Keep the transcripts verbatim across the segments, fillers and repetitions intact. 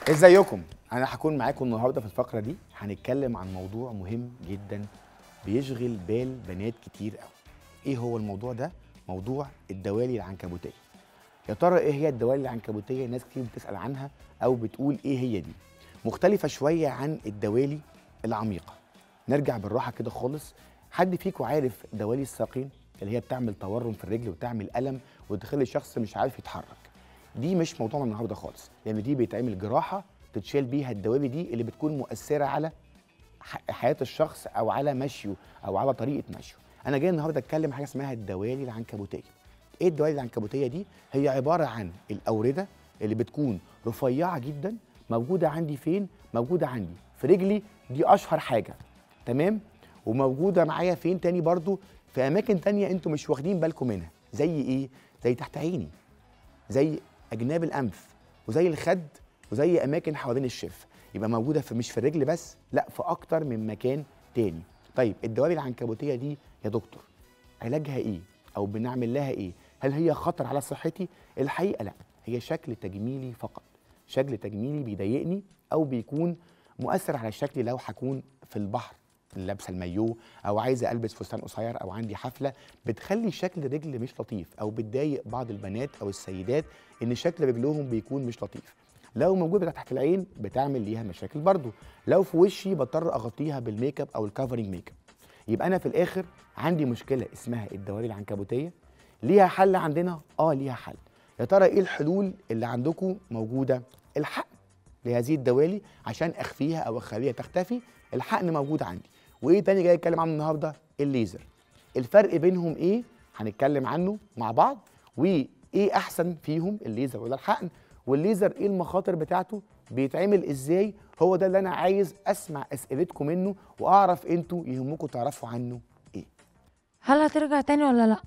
ازيكم؟ انا هكون معاكم النهارده في الفقره دي. هنتكلم عن موضوع مهم جدا بيشغل بال بنات كتير قوي. ايه هو الموضوع ده؟ موضوع الدوالي العنكبوتيه. يا ترى ايه هي الدوالي العنكبوتيه؟ ناس كتير بتسال عنها او بتقول ايه هي دي. مختلفه شويه عن الدوالي العميقه. نرجع بالراحه كده خالص. حد فيكم عارف دوالي الساقين اللي هي بتعمل تورم في الرجل وتعمل الم وتخلي الشخص مش عارف يتحرك؟ دي مش موضوعنا النهارده خالص، لان دي بيتعمل جراحه تتشال بيها الدوالي دي اللي بتكون مؤثره على حياه الشخص او على مشيه او على طريقه مشيه. انا جاي النهارده اتكلم حاجه اسمها الدوالي العنكبوتيه. ايه الدوالي العنكبوتيه دي؟ هي عباره عن الاورده اللي بتكون رفيعه جدا، موجوده عندي فين؟ موجوده عندي في رجلي، دي اشهر حاجه، تمام؟ وموجوده معايا فين تاني برضو؟ في اماكن تانيه انتوا مش واخدين بالكم منها. زي ايه؟ زي تحت عيني، زي اجناب الانف، وزي الخد، وزي اماكن حوالين الشفه. يبقى موجوده في مش في الرجل بس، لا، في اكتر من مكان تاني. طيب الدوالي العنكبوتيه دي يا دكتور علاجها ايه؟ او بنعمل لها ايه؟ هل هي خطر على صحتي؟ الحقيقه لا، هي شكل تجميلي فقط. شكل تجميلي بيضايقني او بيكون مؤثر على شكلي لو هكون في البحر لابسه المايو، او عايزه البس فستان قصير، او عندي حفله، بتخلي شكل الرجل مش لطيف، او بتضايق بعض البنات او السيدات ان شكل رجلهم بيكون مش لطيف. لو موجوده تحت العين بتعمل ليها مشاكل برضو. لو في وشي بضطر اغطيها بالميك اب او الكفرنج ميك اب. يبقى انا في الاخر عندي مشكله اسمها الدوالي العنكبوتيه. ليها حل عندنا؟ اه ليها حل. يا ترى ايه الحلول اللي عندكم موجوده؟ الحقن لهذه الدوالي عشان اخفيها او اخليها تختفي. الحقن موجود عندي. وايه تاني جاي اتكلم عنه النهارده؟ الليزر. الفرق بينهم ايه؟ هنتكلم عنه مع بعض. وايه احسن فيهم، الليزر ولا الحقن؟ والليزر ايه المخاطر بتاعته؟ بيتعمل ازاي؟ هو ده اللي انا عايز اسمع اسئلتكم منه، واعرف انتوا يهمكم تعرفوا عنه ايه. هل هترجع تاني ولا لا؟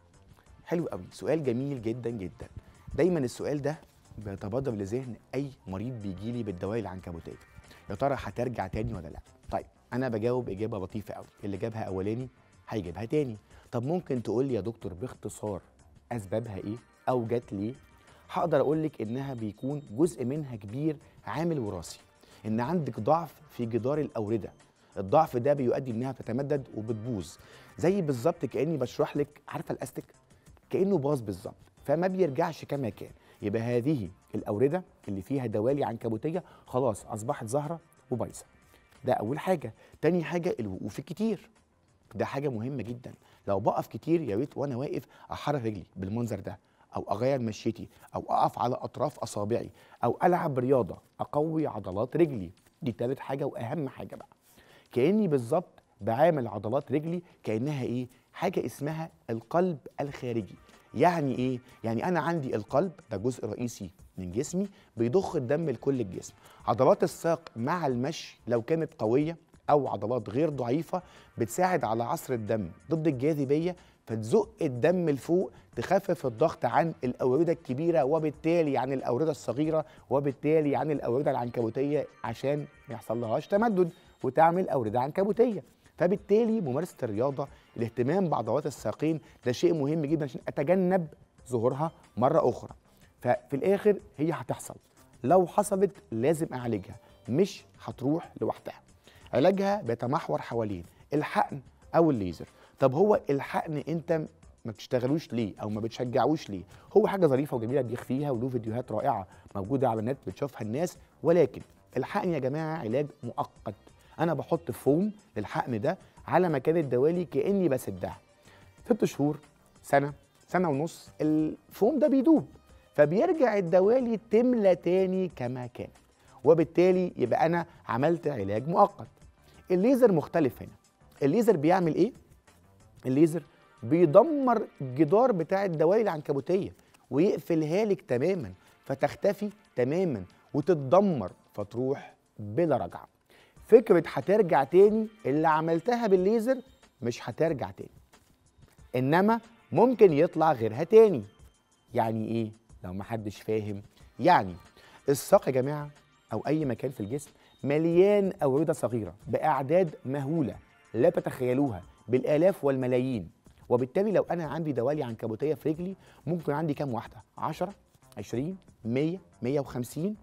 حلو قوي، سؤال جميل جدا جدا. دايما السؤال ده بيتبادر لذهن اي مريض بيجي لي بالدوالي العنكبوتيه. يا ترى هترجع تاني ولا لا؟ طيب انا بجاوب اجابه لطيفه قوي. اللي جابها اولاني هيجيبها تاني. طب ممكن تقول لي يا دكتور باختصار اسبابها ايه او جت ليه؟ هقدر اقول لك انها بيكون جزء منها كبير عامل وراثي. ان عندك ضعف في جدار الاورده. الضعف ده بيؤدي انها بتتمدد وبتبوظ. زي بالظبط كاني بشرح لك، عارفه الاستيك؟ كانه باظ بالظبط، فما بيرجعش كما كان. يبقى هذه الاورده اللي فيها دوالي عنكبوتيه خلاص اصبحت ظاهره وبايظه. ده اول حاجه. تاني حاجه الوقوف الكتير. ده حاجه مهمه جدا. لو بقف كتير يا ريت وانا واقف احرك رجلي بالمنظر ده، او اغير مشيتي، او اقف على اطراف اصابعي، او العب رياضه اقوي عضلات رجلي. دي تالت حاجه واهم حاجه بقى. كاني بالظبط بعامل عضلات رجلي كانها ايه؟ حاجه اسمها القلب الخارجي. يعني ايه؟ يعني انا عندي القلب ده جزء رئيسي من جسمي بيضخ الدم لكل الجسم. عضلات الساق مع المشي لو كانت قويه او عضلات غير ضعيفه بتساعد على عصر الدم ضد الجاذبيه، فتزق الدم لفوق، تخفف الضغط عن الاورده الكبيره وبالتالي عن الاورده الصغيره، وبالتالي عن الاورده العنكبوتيه، عشان ما يحصلهاش تمدد وتعمل اورده عنكبوتيه. فبالتالي ممارسه الرياضه، الاهتمام بعضلات الساقين، ده شيء مهم جدا عشان اتجنب ظهورها مره اخرى. ففي الاخر هي هتحصل. لو حصلت لازم اعالجها، مش هتروح لوحدها. علاجها بيتمحور حوالين الحقن او الليزر. طب هو الحقن انت ما بتشتغلوش ليه او ما بتشجعوش ليه؟ هو حاجه ظريفه وجميله بيخفيها، وله فيديوهات رائعه موجوده على النت بتشوفها الناس، ولكن الحقن يا جماعه علاج مؤقت. انا بحط فوم للحقن ده على مكان الدوالي كاني بسدها. ست شهور، سنه، سنه ونص، الفوم ده بيدوب، فبيرجع الدوالي تملى تاني كما كانت، وبالتالي يبقى انا عملت علاج مؤقت. الليزر مختلف هنا. الليزر بيعمل ايه؟ الليزر بيدمر الجدار بتاع الدوالي العنكبوتيه ويقفلها لك تماما، فتختفي تماما وتتدمر فتروح بلا رجعه. فكره هترجع تاني اللي عملتها بالليزر مش هترجع تاني، انما ممكن يطلع غيرها تاني. يعني ايه لو ما حدش فاهم؟ يعني الساق يا جماعه او اي مكان في الجسم مليان اورده صغيره باعداد مهوله لا تتخيلوها، بالالاف والملايين. وبالتالي لو انا عندي دوالي عنكبوتيه في رجلي ممكن عندي كام واحده؟ عشرة، عشرين، مية، مية وخمسين.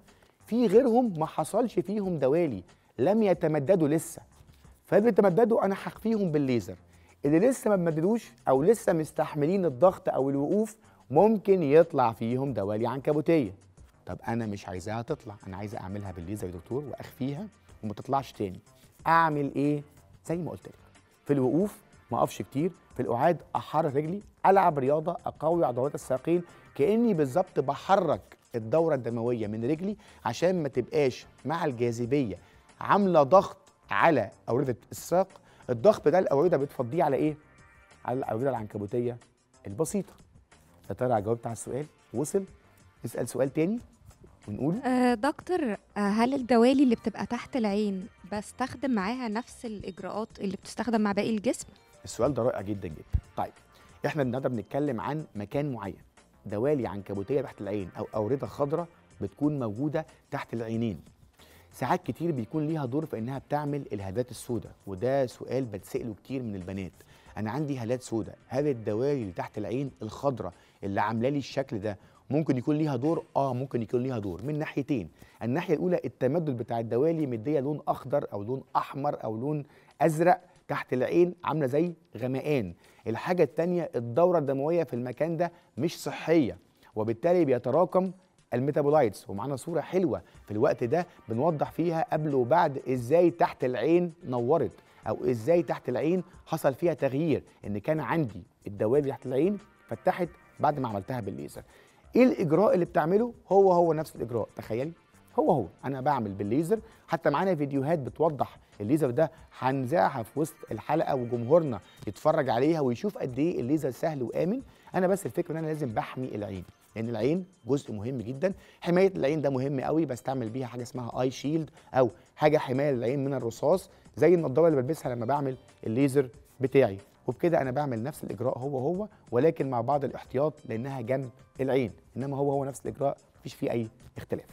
في غيرهم ما حصلش فيهم دوالي، لم يتمددوا لسه، فاللي بيتمددوا انا هخفيهم بالليزر. اللي لسه ما اتمددوش او لسه مستحملين الضغط او الوقوف ممكن يطلع فيهم دوالي عنكبوتيه. طب انا مش عايزاها تطلع، انا عايزه اعملها بالليزر يا دكتور واخفيها وما تطلعش تاني. اعمل ايه؟ زي ما قلت لك، في الوقوف ما اقفش كتير، في القعاد احرك رجلي، العب رياضه اقوي عضلات الساقين، كاني بالظبط بحرك الدوره الدمويه من رجلي عشان ما تبقاش مع الجاذبيه عامله ضغط على اورده الساق. الضغط ده الاورده بتفضيه على ايه؟ على الاورده العنكبوتيه البسيطه. يا ترى جاوبت على السؤال؟ وصل؟ نسال سؤال تاني ونقول. آه دكتور، آه هل الدوالي اللي بتبقى تحت العين بستخدم معاها نفس الإجراءات اللي بتستخدم مع باقي الجسم؟ السؤال ده رائع جدا جدا. طيب احنا النهارده بنتكلم عن مكان معين، دوالي عنكبوتيه تحت العين او اورده خضراء بتكون موجوده تحت العينين. ساعات كتير بيكون ليها دور في انها بتعمل الهالات السوداء، وده سؤال بتساله كتير من البنات. انا عندي هالات سوداء، هل الدوالي اللي تحت العين الخضراء اللي عامله لي الشكل ده ممكن يكون ليها دور؟ اه ممكن يكون ليها دور من ناحيتين. الناحيه الاولى التمدد بتاع الدوالي مديه لون اخضر او لون احمر او لون ازرق تحت العين، عامله زي غمقان. الحاجه الثانيه الدوره الدمويه في المكان ده مش صحيه، وبالتالي بيتراكم الميتابولايتس. ومعانا صوره حلوه في الوقت ده بنوضح فيها قبل وبعد ازاي تحت العين نورت، او ازاي تحت العين حصل فيها تغيير، ان كان عندي الدوالي تحت العين فتحت بعد ما عملتها بالليزر. ايه الاجراء اللي بتعمله؟ هو هو نفس الاجراء، تخيلي هو هو انا بعمل بالليزر. حتى معانا فيديوهات بتوضح الليزر ده، هنذاعها في وسط الحلقه وجمهورنا يتفرج عليها ويشوف قد ايه الليزر سهل وامن. انا بس الفكره ان انا لازم بحمي العين، لان العين جزء مهم جدا. حمايه العين ده مهم قوي، بستعمل بيها حاجه اسمها اي شيلد او حاجه حمايه للعين من الرصاص، زي النضاره اللي بلبسها لما بعمل الليزر بتاعي. وبكده انا بعمل نفس الاجراء هو هو، ولكن مع بعض الاحتياط لانها جنب العين، انما هو هو نفس الاجراء مفيش فيه اي اختلاف.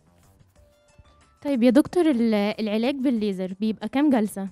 طيب يا دكتور، ال- العلاج بالليزر بيبقى كام جلسة؟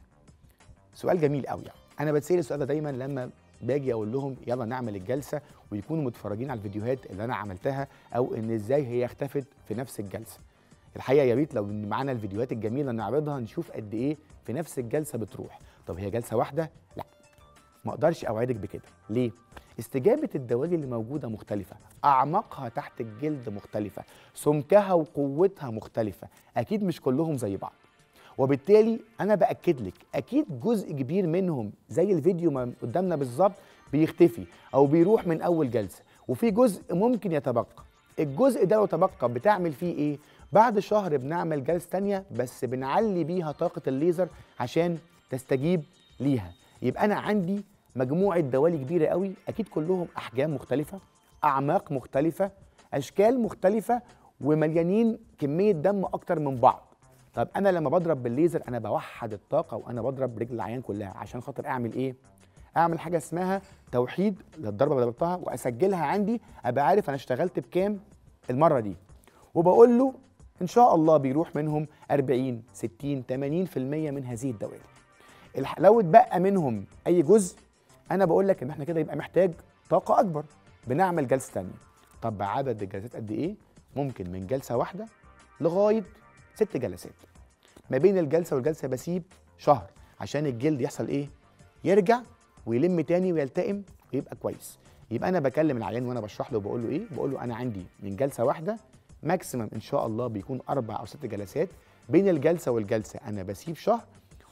سؤال جميل قوي. يعني انا بتسال السؤال ده دايما لما باجي اقول لهم يلا نعمل الجلسه، ويكونوا متفرجين على الفيديوهات اللي انا عملتها، او ان ازاي هي اختفت في نفس الجلسه. الحقيقه يا ريت لو معانا الفيديوهات الجميله نعرضها نشوف قد ايه في نفس الجلسه بتروح. طب هي جلسه واحده؟ لا، ما اقدرش اوعدك بكده. ليه؟ استجابه الدوالي اللي موجوده مختلفه، اعماقها تحت الجلد مختلفه، سمكها وقوتها مختلفه، اكيد مش كلهم زي بعض. وبالتالي انا باكد لك اكيد جزء كبير منهم زي الفيديو ما قدامنا بالظبط بيختفي او بيروح من اول جلسه، وفي جزء ممكن يتبقى. الجزء ده لو تبقى بتعمل فيه ايه؟ بعد شهر بنعمل جلسه تانيه بس بنعلي بيها طاقه الليزر عشان تستجيب ليها. يبقى انا عندي مجموعه دوالي كبيره قوي، اكيد كلهم احجام مختلفه، اعماق مختلفه، اشكال مختلفه، ومليانين كميه دم اكتر من بعض. طب انا لما بضرب بالليزر انا بوحد الطاقه، وانا بضرب رجل العيان كلها عشان خاطر اعمل ايه؟ اعمل حاجه اسمها توحيد للضربه اللي ضربتها، واسجلها عندي، ابقى عارف انا اشتغلت بكام المره دي. وبقول له ان شاء الله بيروح منهم أربعين ستين ثمانين في المية من هذه الدوالي. الح- لو اتبقى منهم اي جزء انا بقول لك ان احنا كده يبقى محتاج طاقه اكبر، بنعمل جلسه ثانيه. طب عدد الجلسات قد ايه؟ ممكن من جلسه واحده لغايه ست جلسات. ما بين الجلسه والجلسه بسيب شهر عشان الجلد يحصل ايه؟ يرجع ويلم تاني ويلتئم ويبقى كويس. يبقى انا بكلم العيان وانا بشرح له وبقول له ايه؟ بقول له انا عندي من جلسه واحده ماكسيمم ان شاء الله بيكون اربع او ست جلسات، بين الجلسه والجلسه انا بسيب شهر.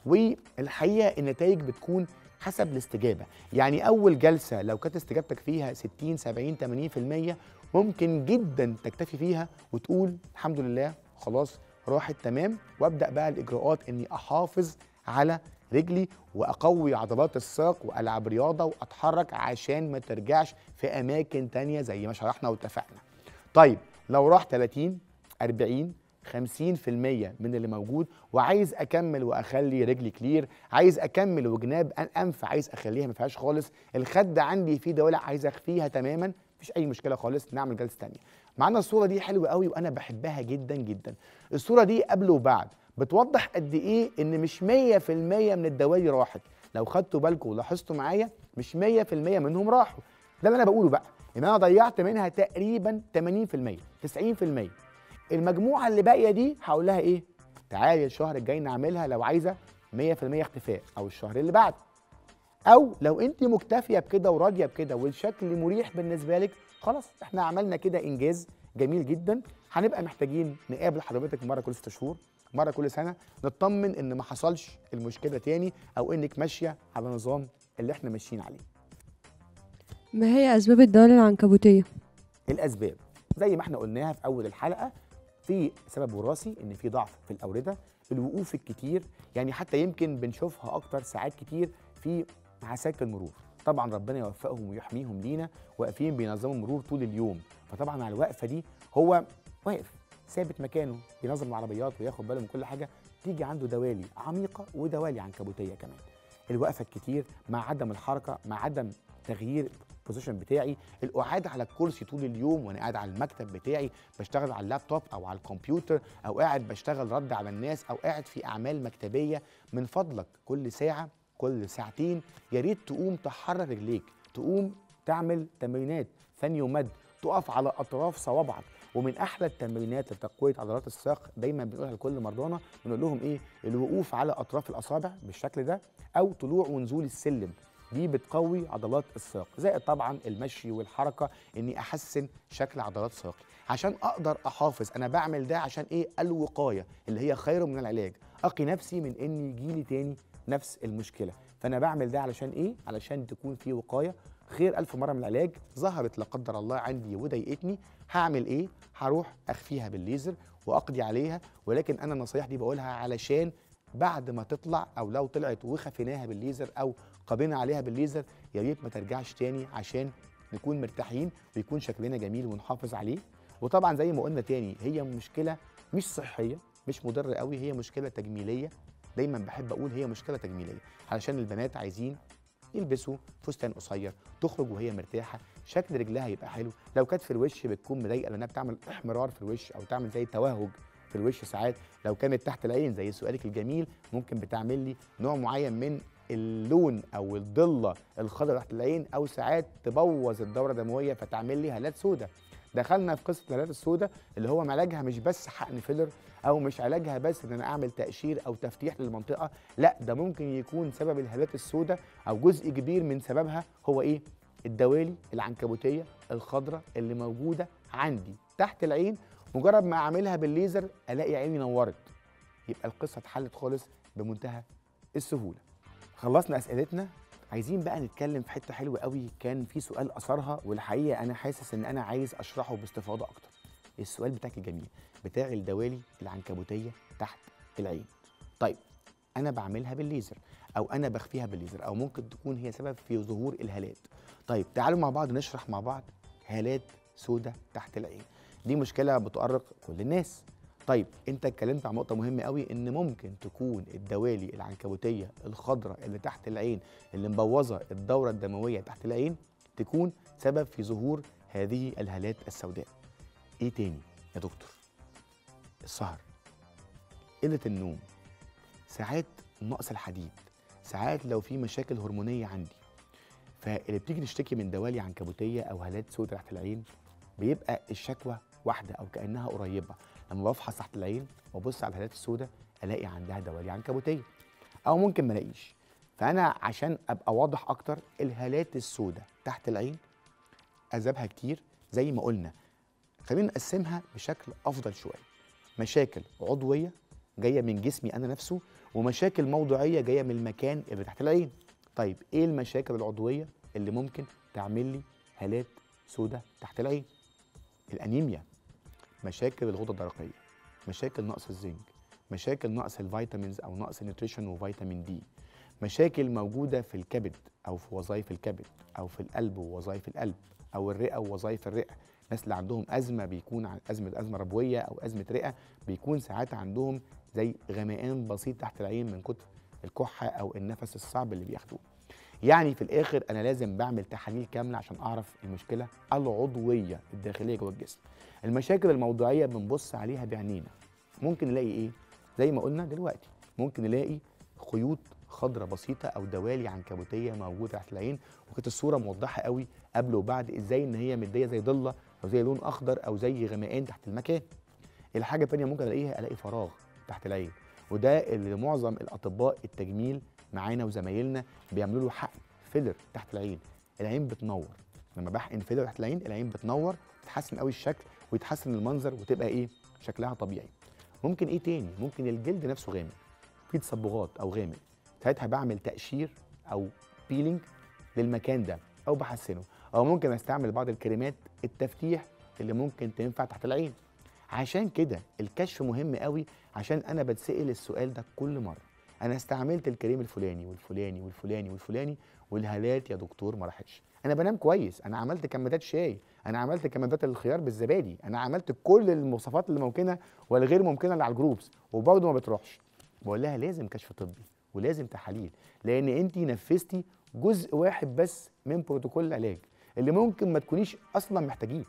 والحقيقه النتائج بتكون حسب الاستجابه، يعني اول جلسه لو كانت استجابتك فيها ستين سبعين ثمانين في المية ممكن جدا تكتفي فيها وتقول الحمد لله خلاص راحت تمام، وابدا بقى الاجراءات اني احافظ على رجلي واقوي عضلات الساق والعب رياضه واتحرك عشان ما ترجعش في اماكن تانية زي ما شرحنا واتفقنا. طيب لو راح ثلاثين أربعين خمسين في المية من اللي موجود وعايز اكمل واخلي رجلي كلير، عايز اكمل وجناب انف عايز اخليها ما فيهاش خالص، الخد عندي فيه دوالي عايز اخفيها تماما، مفيش اي مشكله خالص، نعمل جلسه ثانيه. معانا الصوره دي حلوه قوي وانا بحبها جدا جدا. الصوره دي قبل وبعد بتوضح قد ايه ان مش مية في المية من الدوالي راحت. لو خدتوا بالكم ولاحظتوا معايا مش مية في المية منهم راحوا. ده اللي انا بقوله بقى، ان انا ضيعت منها تقريبا ثمانين في المية تسعين في المية. المجموعه اللي باقيه دي هقول لها ايه؟ تعالي الشهر الجاي نعملها لو عايزه مية في المية اختفاء، او الشهر اللي بعده. او لو انت مكتفيه بكده وراضيه بكده والشكل مريح بالنسبه لك، خلاص احنا عملنا كده انجاز جميل جدا. هنبقى محتاجين نقابل حضرتك مره كل ست شهور، مره كل سنه، نطمن ان ما حصلش المشكله تاني، او انك ماشيه على النظام اللي احنا ماشيين عليه. ما هي أسباب الدوالي العنكبوتية؟ الاسباب زي ما احنا قلناها في اول الحلقه، في سبب وراثي، ان في ضعف في الاورده، الوقوف الكتير، يعني حتى يمكن بنشوفها اكتر ساعات كتير في عساكر المرور. طبعا ربنا يوفقهم ويحميهم لينا، واقفين بينظموا المرور طول اليوم، فطبعا على الوقفه دي هو واقف ثابت مكانه بينظم العربيات وياخد باله من كل حاجه، تيجي عنده دوالي عميقه ودوالي عنكبوتيه كمان. الوقفه الكتير مع عدم الحركه، مع عدم تغيير البوزيشن بتاعي، القعاد على الكرسي طول اليوم وانا قاعد على المكتب بتاعي بشتغل على اللابتوب او على الكمبيوتر، او قاعد بشتغل رد على الناس، او قاعد في اعمال مكتبيه. من فضلك كل ساعه كل ساعتين يا ريت تقوم تحرك رجليك، تقوم تعمل تمرينات ثاني ومد، تقف على اطراف صوابعك. ومن احلى التمرينات لتقويه عضلات الساق دايما بنقولها لكل مرضانا، بنقول لهم ايه؟ الوقوف على اطراف الاصابع بالشكل ده، او طلوع ونزول السلم، دي بتقوي عضلات الساق. زائد طبعا المشي والحركه، اني احسن شكل عضلات ساقي عشان اقدر احافظ. انا بعمل ده عشان ايه؟ الوقايه اللي هي خير من العلاج، اقي نفسي من ان يجيلي تاني نفس المشكله. فانا بعمل ده علشان ايه؟ علشان تكون في وقايه خير الف مره من العلاج. ظهرت لا قدر الله عندي وضايقتني، هعمل ايه؟ هروح اخفيها بالليزر واقضي عليها. ولكن انا النصايح دي بقولها علشان بعد ما تطلع، او لو طلعت وخفيناها بالليزر او قضينا عليها بالليزر، يا ريت ما ترجعش تاني، عشان نكون مرتاحين ويكون شكلنا جميل ونحافظ عليه. وطبعا زي ما قلنا تاني، هي مشكله مش صحيه، مش مضره قوي، هي مشكله تجميليه. دايما بحب اقول هي مشكله تجميليه، علشان البنات عايزين يلبسوا فستان قصير، تخرج وهي مرتاحه، شكل رجلها يبقى حلو. لو كانت في الوش بتكون مضايقه لانها بتعمل احمرار في الوش، او تعمل زي توهج في الوش ساعات. لو كانت تحت العين زي سؤالك الجميل، ممكن بتعمل لي نوع معين من اللون او الضله الخضراء تحت العين، او ساعات تبوظ الدوره الدمويه فتعمل لي هالات سوداء. دخلنا في قصه الهالات السوداء اللي هو علاجها مش بس حقن فيلر، او مش علاجها بس ان انا اعمل تقشير او تفتيح للمنطقه، لا، ده ممكن يكون سبب الهالات السوداء او جزء كبير من سببها هو ايه؟ الدوالي العنكبوتيه الخضراء اللي موجوده عندي تحت العين. مجرد ما اعملها بالليزر الاقي عيني نورت، يبقى القصه اتحلت خالص بمنتهى السهوله. خلصنا اسئلتنا، عايزين بقى نتكلم في حته حلوه قوي. كان في سؤال اثرها، والحقيقه انا حاسس ان انا عايز اشرحه باستفاضه اكتر. السؤال بتاعك الجميل بتاع الدوالي العنكبوتيه تحت العين. طيب انا بعملها بالليزر، او انا بخفيها بالليزر، او ممكن تكون هي سبب في ظهور الهالات. طيب تعالوا مع بعض نشرح مع بعض هالات سودة تحت العين. دي مشكله بتؤرق كل الناس. طيب انت اتكلمت عن نقطه مهمه قوي، ان ممكن تكون الدوالي العنكبوتيه الخضراء اللي تحت العين اللي مبوظه الدوره الدمويه تحت العين تكون سبب في ظهور هذه الهالات السوداء. ايه تاني يا دكتور؟ السهر، قله النوم، ساعات نقص الحديد، ساعات لو في مشاكل هرمونيه عندي. فاللي بتيجي تشتكي من دوالي عنكبوتيه او هالات سوداء تحت العين بيبقى الشكوى واحده او كانها قريبه. لما بفحص تحت العين وابص على الهالات السوداء الاقي عندها دوالي عنكبوتيه، او ممكن ما الاقيش. فانا عشان ابقى واضح اكتر، الهالات السوداء تحت العين اسبابها كتير زي ما قلنا. خلينا نقسمها بشكل افضل شويه. مشاكل عضويه جايه من جسمي انا نفسه، ومشاكل موضوعيه جايه من المكان اللي تحت العين. طيب ايه المشاكل العضويه اللي ممكن تعمل لي هالات سوداء تحت العين؟ الانيميا، مشاكل الغده الدرقيه، مشاكل نقص الزنك، مشاكل نقص الفيتامينز او نقص النيوتريشن وفيتامين دي، مشاكل موجوده في الكبد او في وظائف الكبد، او في القلب ووظائف القلب، او الرئه ووظائف الرئه. الناس اللي عندهم ازمه بيكون عن ازمه ازمه ربويه او ازمه رئه، بيكون ساعات عندهم زي غمقان بسيط تحت العين من كتر الكحه او النفس الصعب اللي بياخدوه. يعني في الاخر انا لازم بعمل تحاليل كامله عشان اعرف المشكله العضويه الداخليه جوه الجسم. المشاكل الموضوعيه بنبص عليها بعينينا، ممكن نلاقي ايه؟ زي ما قلنا دلوقتي، ممكن نلاقي خيوط خضراء بسيطه او دوالي عنكبوتيه موجوده تحت العين، وكانت الصوره موضحه قوي قبل وبعد ازاي ان هي مديه زي ضله او زي لون اخضر او زي غمقان تحت المكان. الحاجه الثانيه ممكن الاقيها الاقي فراغ تحت العين، وده اللي معظم الاطباء التجميل معانا وزمايلنا بيعملوا له حقن فيلر تحت العين. العين بتنور لما بحقن فيلر تحت العين، العين بتنور، بتحسن قوي الشكل ويتحسن المنظر وتبقى ايه شكلها طبيعي. ممكن ايه تاني؟ ممكن الجلد نفسه غامق، فيه تصبغات او غامق، ساعتها بعمل تقشير او بيلينج للمكان ده او بحسنه، او ممكن استعمل بعض الكريمات التفتيح اللي ممكن تنفع تحت العين. عشان كده الكشف مهم قوي، عشان انا بتسأل السؤال ده كل مره، انا استعملت الكريم الفلاني والفلاني والفلاني والفلاني والهالات يا دكتور ما راحتش. انا بنام كويس، انا عملت كمادات شاي، انا عملت كمادات الخيار بالزبادي، انا عملت كل المواصفات اللي ممكنه والغير ممكنه اللي على الجروبس وبرضه ما بتروحش. بقول لها لازم كشف طبي ولازم تحاليل، لان انت نفذتي جزء واحد بس من بروتوكول العلاج اللي ممكن ما تكونيش اصلا محتاجيه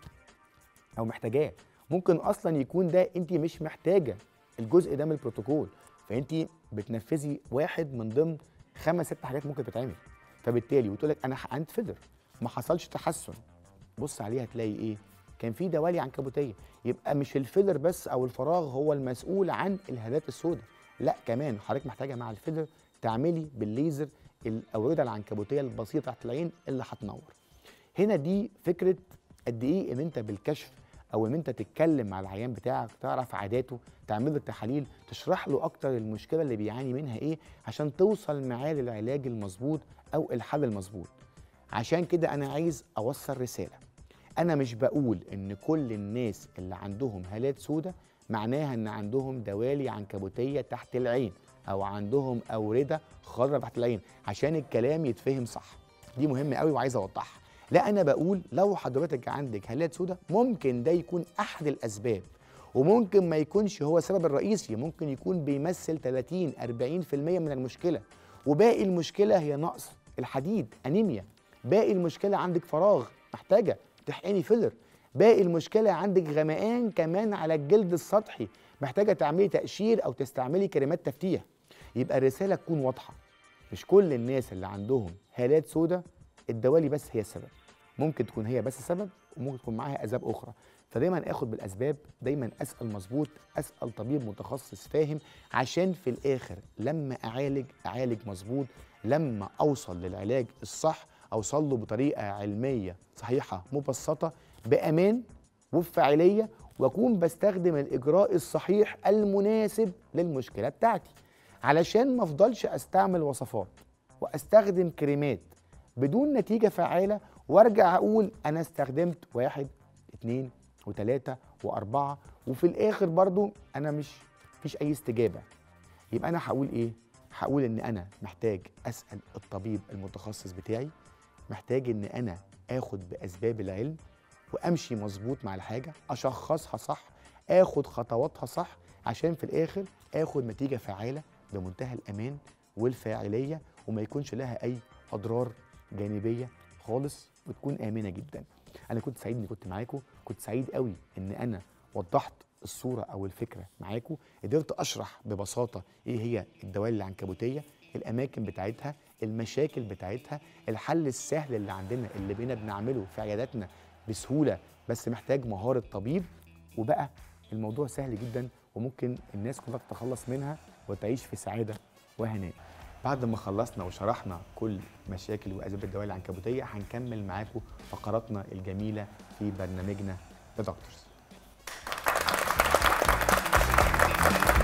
او محتاجاه، ممكن اصلا يكون ده انت مش محتاجه الجزء ده من البروتوكول، فانت بتنفذي واحد من ضمن خمس ست حاجات ممكن تتعمل. فبالتالي وتقول لك انا حقنت فيلر ما حصلش تحسن، بص عليها تلاقي ايه؟ كان في دوالي عنكبوتيه. يبقى مش الفيلر بس او الفراغ هو المسؤول عن الهالات السوداء، لا كمان حضرتك محتاجه مع الفيلر تعملي بالليزر الاورده العنكبوتيه البسيطه تحت العين اللي هتنور. هنا دي فكره قد ايه ان انت بالكشف او ان انت تتكلم مع العيان بتاعك، تعرف عاداته، تعمل له التحاليل، تشرح له اكتر المشكله اللي بيعاني منها ايه عشان توصل معاه للعلاج المظبوط او الحل المظبوط. عشان كده انا عايز اوصل رساله، انا مش بقول ان كل الناس اللي عندهم هالات سوداء معناها ان عندهم دوالي عنكبوتيه تحت العين او عندهم اورده خضراء تحت العين، عشان الكلام يتفهم صح. دي مهمه قوي وعايز اوضحها. لا انا بقول لو حضرتك عندك هالات سوداء ممكن ده يكون احد الاسباب، وممكن ما يكونش هو السبب الرئيسي، ممكن يكون بيمثل ثلاثين أربعين في المية من المشكله، وباقي المشكله هي نقص الحديد، انيميا. باقي المشكله عندك فراغ محتاجه تحقني فيلر، باقي المشكله عندك غمقان كمان على الجلد السطحي محتاجه تعملي تقشير او تستعملي كريمات تفتيح. يبقى الرساله تكون واضحه، مش كل الناس اللي عندهم هالات سوداء الدوالي بس هي السبب، ممكن تكون هي بس سبب وممكن تكون معاها اسباب اخرى. فدايما اخد بالاسباب، دايما اسال مظبوط، اسال طبيب متخصص فاهم، عشان في الاخر لما اعالج اعالج مظبوط، لما اوصل للعلاج الصح اوصل له بطريقه علميه صحيحه مبسطه بامان وبفاعليه، واكون بستخدم الاجراء الصحيح المناسب للمشكله بتاعتي، علشان ما افضلش استعمل وصفات واستخدم كريمات بدون نتيجه فعاله وارجع اقول انا استخدمت واحد اتنين وتلاته واربعه وفي الاخر برضو انا مش مفيش اي استجابه. يبقى انا هقول ايه؟ هقول ان انا محتاج اسال الطبيب المتخصص بتاعي، محتاج ان انا اخد باسباب العلم وامشي مظبوط مع الحاجه، اشخصها صح، اخد خطواتها صح، عشان في الاخر اخد نتيجه فعاله بمنتهى الامان والفاعليه، وما يكونش لها اي اضرار جانبيه خالص، وتكون امنه جدا. انا كنت سعيد اني كنت معاكم، كنت سعيد قوي ان انا وضحت الصوره او الفكره معاكم، قدرت اشرح ببساطه ايه هي الدوالي العنكبوتيه، الاماكن بتاعتها، المشاكل بتاعتها، الحل السهل اللي عندنا اللي بقينا بنعمله في عياداتنا بسهوله بس محتاج مهاره طبيب، وبقى الموضوع سهل جدا وممكن الناس كلها تتخلص منها وتعيش في سعاده وهناء. بعد ما خلصنا وشرحنا كل مشاكل واسباب الدوالي العنكبوتيه، هنكمل معاكم فقراتنا الجميله في برنامجنا ذا دكتورز.